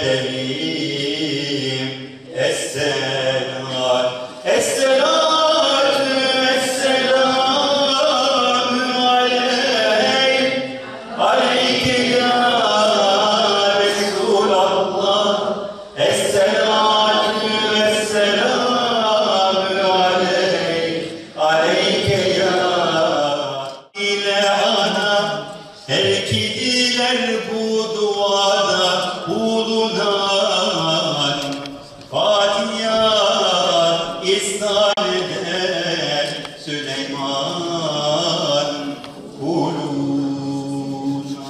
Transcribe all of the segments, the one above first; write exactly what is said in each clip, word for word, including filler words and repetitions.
edelim. Esselam, esselatü, esselamü aleyk, aleyke ya Resulallah. Esselatü, esselamü aleyk, aleyke ya ile ana. Her iki diler bu duada bulunan Fatiha İsrail'den Süleyman kuluna.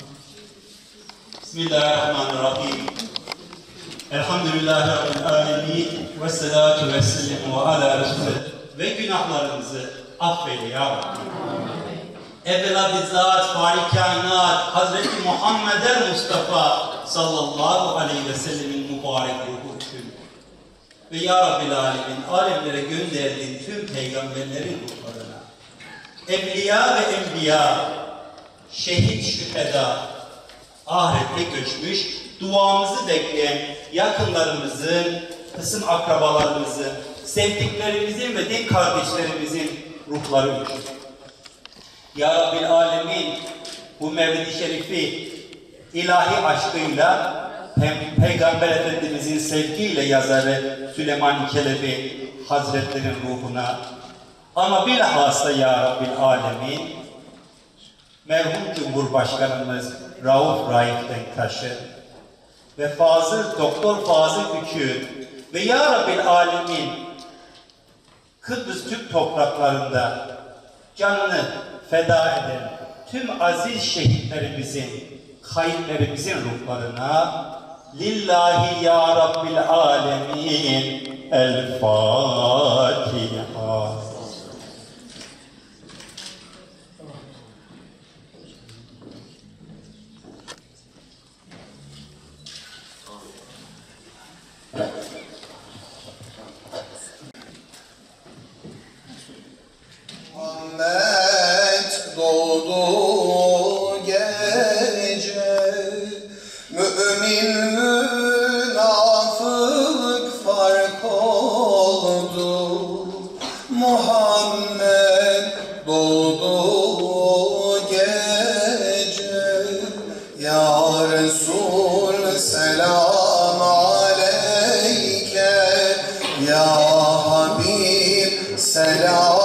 Bismillahirrahmanirrahim. Elhamdülillahi Rabbil alemin. Ve salatu ve selamu ala Resulü. Ve günahlarımızı affeyle ya Rabbi. Evvela bizzat fâri kainat Hazreti Muhammed Mustafa sallallahu aleyhi ve sellemin mübarek ruhu tüm. Ve ya Rabbil alemin alemlere gönderdiğin tüm peygamberlerin ruhlarına, evliya ve enbiya, şehit şüheda, ahirette göçmüş, duamızı bekleyen yakınlarımızın, kısım akrabalarımızın, sevdiklerimizin ve din kardeşlerimizin ruhları için. Ya Rabbil alemin bu Mevlid-i Şerif'i ilahi aşkıyla Pe Peygamber Efendimizin sevgiyle yazarı Süleyman Çelebi Hazretlerin ruhuna, ama bilhassa Ya Rabbil alemin merhum Cumhurbaşkanımız Rauf Raif Denktaş'ı ve Fazıl Doktor Fazıl Üçü ve Ya Rabbil alemin Kıbrıs Türk topraklarında canını feda eden tüm aziz şehitlerimizin, kayıplerimizin ruhlarına lillahi ya Rabbil alemin. El Fatiha. Muhammed doğdu gece, mümin münafık fark oldu. Muhammed doğdu gece, ya Resul selam aleyke, ya Habib selam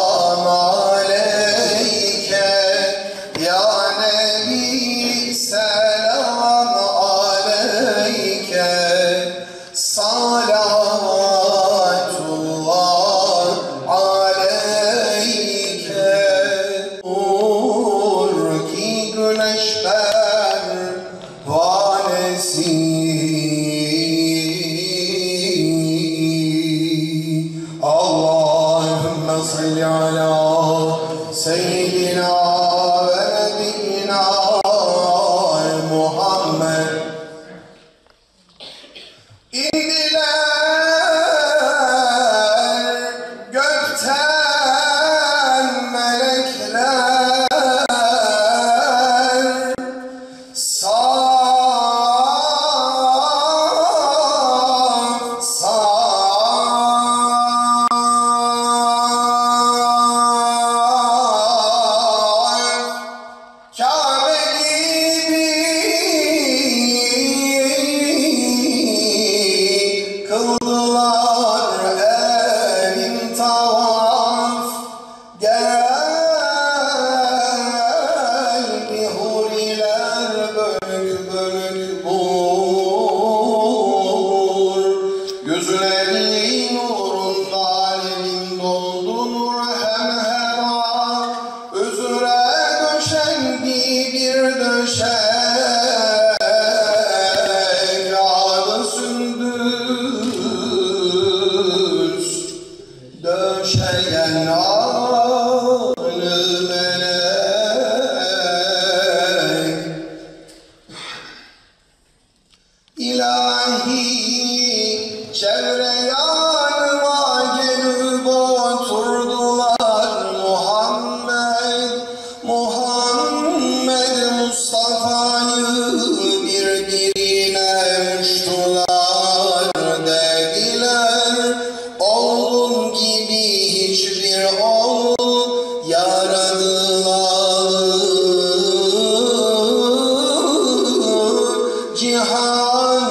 Mustafa'yı birbirine müştü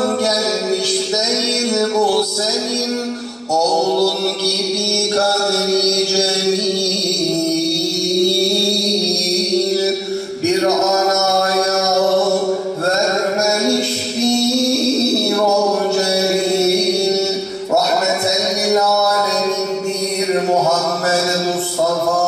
zamanın gelmiş değil bu senin oğlun gibi kadri cemil, bir anaya vermemiş bir ol celil. Rahmeten lil alemindir Muhammed Mustafa.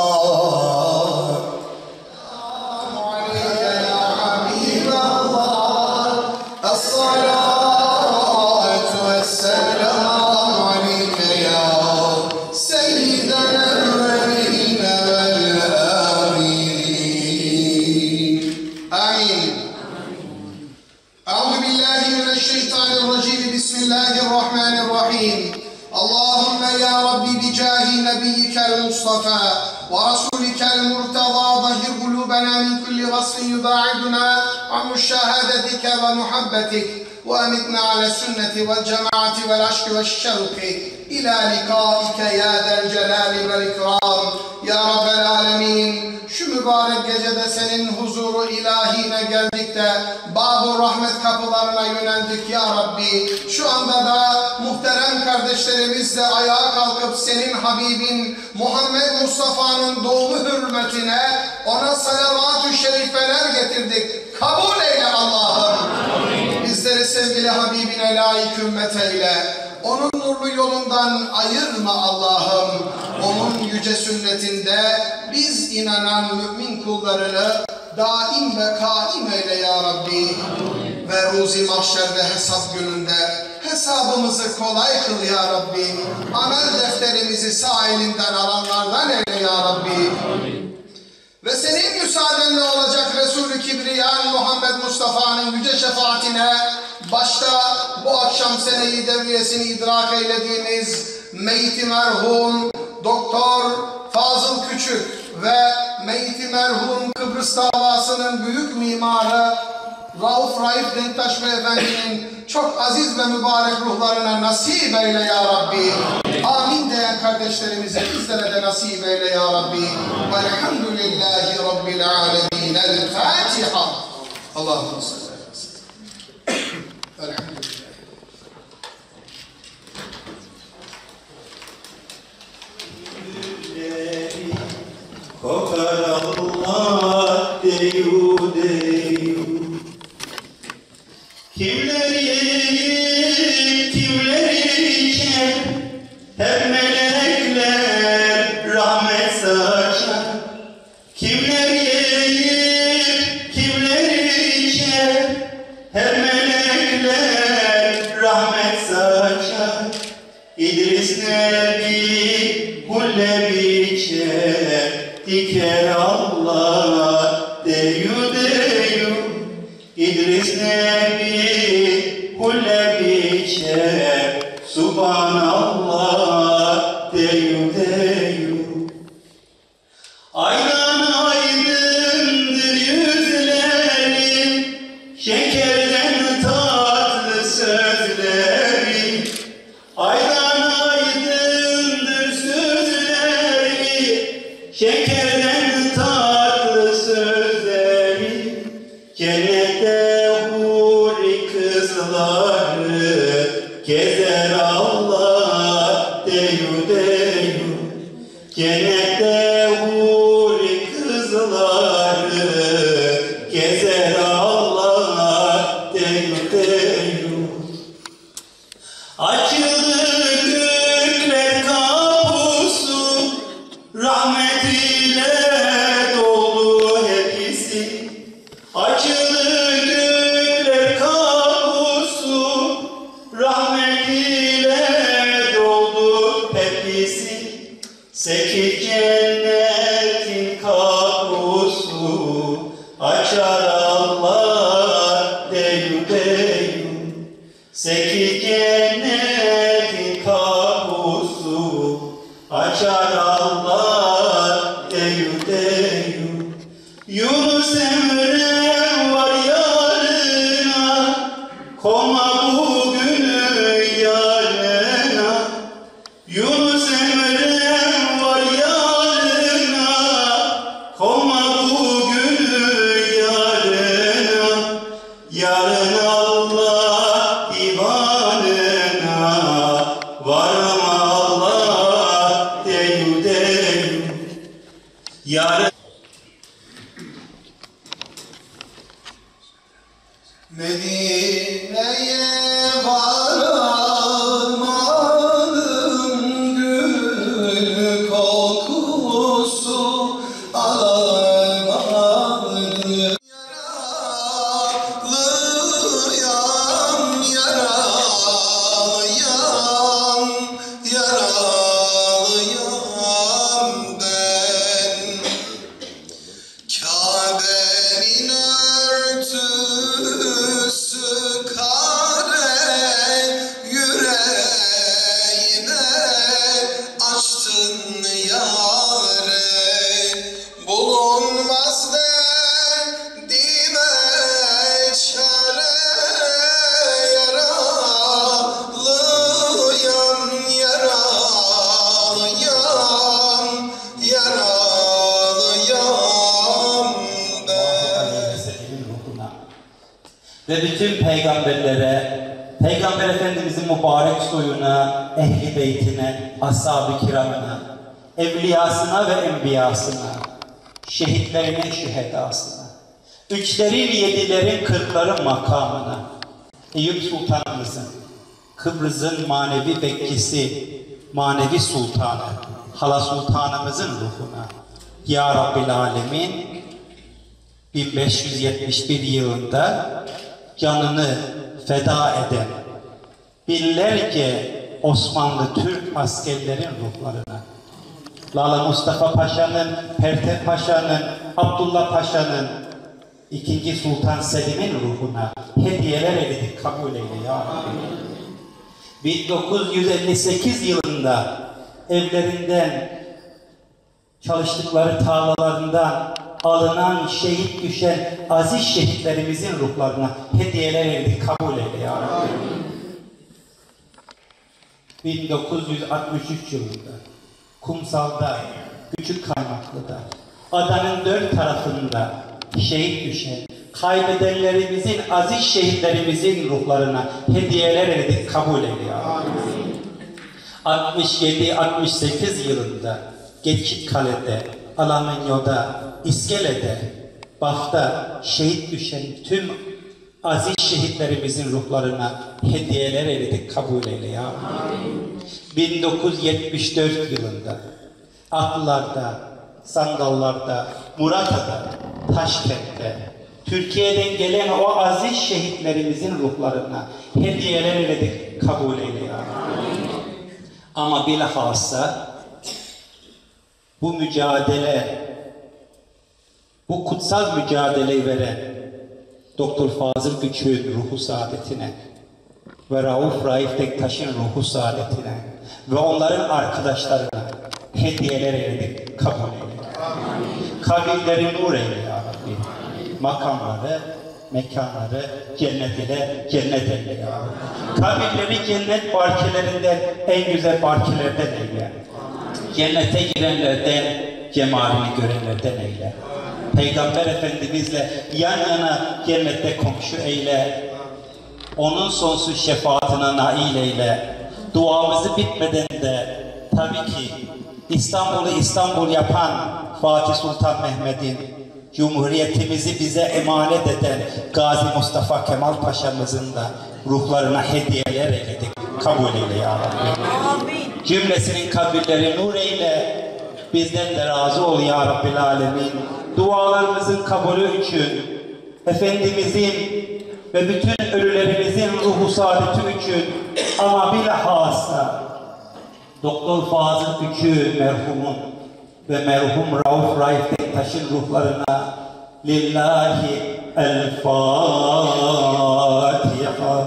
المصطفى ورسولك المرتضى ظهر قلوبنا من كل وصف يباعدنا عن مشاهدتك ومحبتك وأمتنا على السنة والجماعة والعشق والشوق إلى لقائك يا ذا الجلال والإكرام يا رب العالمين. Şu mübarek gecede senin huzuru ilahine geldik de Bab-ı Rahmet kapılarına yöneldik ya Rabbi. Şu anda da muhterem kardeşlerimizle ayağa kalkıp senin Habibin Muhammed Mustafa'nın doğumu hürmetine ona salavat-ı şerifeler getirdik. Kabul eyle Allah'ım. Bizleri sevgili Habibine layık ümmet eyle. Onun nurlu yolundan ayırma Allah'ım. Onun yüce sünnetinde biz inanan mümin kullarını daim ve kaim eyle ya Rabbi. Ve ruzi mahşerde hesap gününde hesabımızı kolay kıl ya Rabbi. Amel defterimizi sağ elinden alanlardan eyle ya Rabbi. Ve senin müsaadenle olacak Resul-i Kibriyan Muhammed Mustafa'nın yüce şefaatine başta bu akşam seneyi devriyesini idrak eylediğimiz meyti merhum Doktor Fazıl Küçük ve meyti merhum Kıbrıs davasının büyük mimarı Rauf Raif Denktaş Beyefendi'nin çok aziz ve mübarek ruhlarına nasip eyle ya Rabbi. Amin diyen kardeşlerimize bizlere de nasip eyle ya Rabbi. Velhamdülillahi Rabbil alemin. El Fatiha. Allahümme salli aleyhi ve sellem. Elhamdülillah. Kokar Allah deyu deyu. Kimleri yiyip kimleri içer, hep melekler rahmet saçar. Kimleri yiyip kimleri içer, hep melekler rahmet saçar. İdris Nebi Hullebi içer, diker Allah deyu deyu. İdris Nebi Hullebi içer, Subhanallah deyu deyu. Aydan aydındır yüzleri, şekerden tatlı sözleri. Aydan aydındır sözleri, şekerden tatlı sözleri. Cennette huri kızları gezer Allah deyu deyu. Cennette huri kızları gezer Allah deyu deyu. Açıldı gökler kapusu, rahmet ile dolu hepsi. Açıldı gökler kapusu, rahmet ile doldu hepsi. Sekiz cennetin kapusu, açar Allah deyu deyu. Sekiz cennetin kapusu, açar Allah deyu deyu. Yunus Emre var yarına, koma bugünü yarına. Yunus Emre var yarına, koma bugünü yarına. Yarın Allah yine açtın yâre, bulunmaz derdime çare, yaralıyam yaralıyam yaralıyam ben. Ve bütün peygamberlere, Peygamber Efendimizin mübarek soyuna, ehli beytine, ashab-ı kiramına, evliyasına ve enbiyasına, şehitlerine, şühedasına, üçlerin, yedilerin, kırkların makamına, Eyüp Sultanımızın, Kıbrıs'ın manevi bekçisi, manevi sultanı, Hala Sultanımızın ruhuna, Ya Rabbil Alemin, bin beş yüz yetmiş bir yılında canını feda eden binlerce Osmanlı Türk askerlerin ruhlarına, Lala Mustafa Paşa'nın, Pertev Paşa'nın, Abdullah Paşa'nın, ikinci Sultan Selim'in ruhuna hediyeler edildik, kabul eyle ya Rabbi. bin dokuz yüz elli sekiz yılında evlerinden, çalıştıkları tarlalarından alınan, şehit düşen aziz şehitlerimizin ruhlarına hediyeler edildik, kabul eyle ya Rabbi. bin dokuz yüz altmış üç yılında Kumsal'da, Küçük Kaymaklı'da, adanın dört tarafında şehit düşen, kaybedenlerimizin, aziz şehitlerimizin ruhlarına hediyeler edildik, kabul eyle ya Rabbi. altmış yedi altmış sekiz yılında Geçitkale'de, Alaminyo'da, İskele'de, Baf'ta şehit düşen tüm aziz şehitlerimizin ruhlarına hediyeler edildik, kabul eyle ya Rabbi. bin dokuz yüz yetmiş dört yılında Aklılar'da, Sandallar'da, Murata'da, Taşkent'te, Türkiye'den gelen o aziz şehitlerimizin ruhlarına hediyeler edildik, kabul eyle ya Rabbi. Ama bilhassa bu mücadele, bu kutsal mücadeleyi veren Doktor Fazıl Güç'ün ruhu saadetine ve Rauf Raif Dektaş'ın ruhu saadetine ve onların arkadaşlarına hediyeler edildik, kabul eyle. Kabirleri nur eyle ya Rabbi. Makamları, mekanları cennet ile cennet eyle ya Rabbi. Kabirleri cennet barkelerinden, en güzel barkelerden eyle. Cennete girenlerden, cemalini görenlerden eyle. Peygamber Efendimizle yan yana cennette komşu eyle. Onun sonsuz şefaatine nail eyle. Duamızı bitmeden de tabii ki İstanbul'u İstanbul yapan Fatih Sultan Mehmet'in, Cumhuriyetimizi bize emanet eden Gazi Mustafa Kemal Paşa'mızın da ruhlarına hediyeler eyledik. Kabul eyle ya Rabbi. Cümlesinin kabirleri nur eyle. Bizden de razı ol ya Rabbil Alemin. Dualarımızın kabulü için, Efendimizin ve bütün ölülerimizin ruhu saadeti için, ama bilhassa Doktor Fazıl Güç'ü merhumun ve merhum Rauf Raif Dektaş'ın ruhlarına lillahi el Fatiha.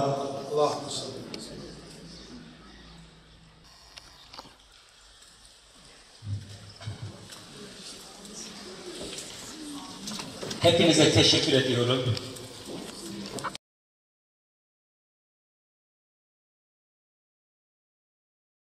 Hepinize teşekkür ediyorum.